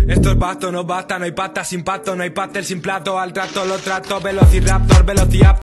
Esto es vasto, no basta, no hay pasta sin pacto, no hay pastel sin plato, al trato lo trato, velociraptor, velociraptor.